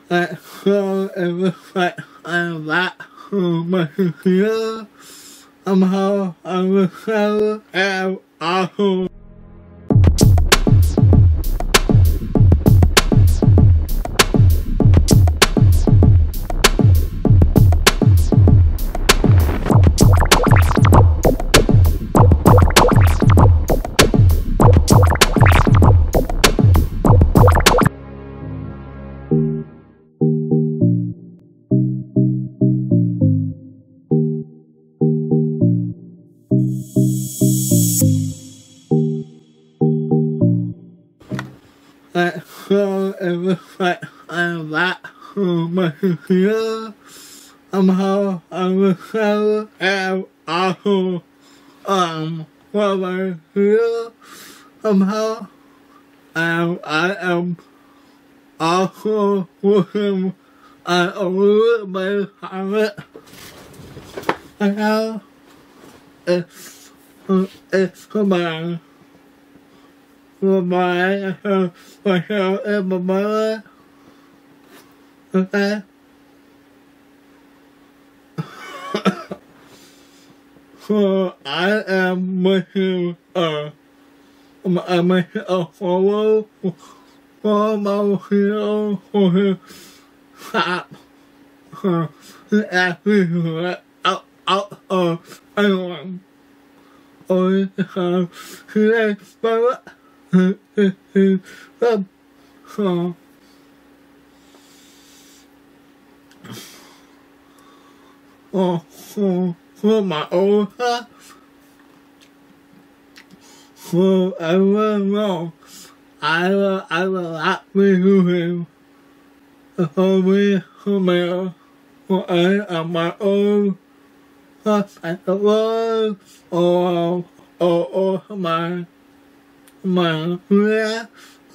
So it looks like I'm back on my computer. Somehow I was able and also so it looks like I'm back on my computer. Somehow I was able and also while I'm here somehow I am also working at a little bit of it. And now it's goodbye. Goodbye. Myself and my mother. Okay? So I am making a follow for my video for his shop. Actually, out of anyone. Or today, but for my old house, so everyone knows I will not be using the homie email for any of my own stuff at the world or my Freelance.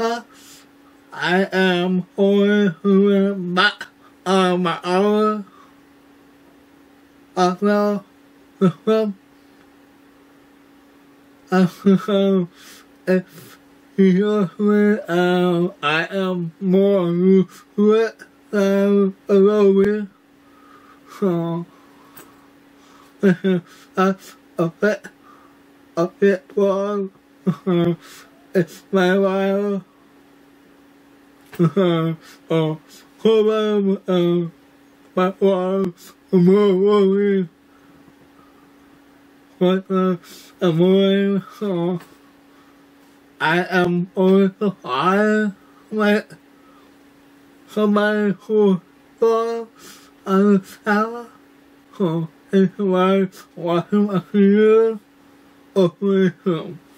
I am always doing back on my own. Also, the film. If usually I am more used to it than a little bit. So this is a bit wrong. It's my while. Problem my wife more worried. But I'm worried, so I am always hard like somebody who thought I was out. So it's like watching a video of myself.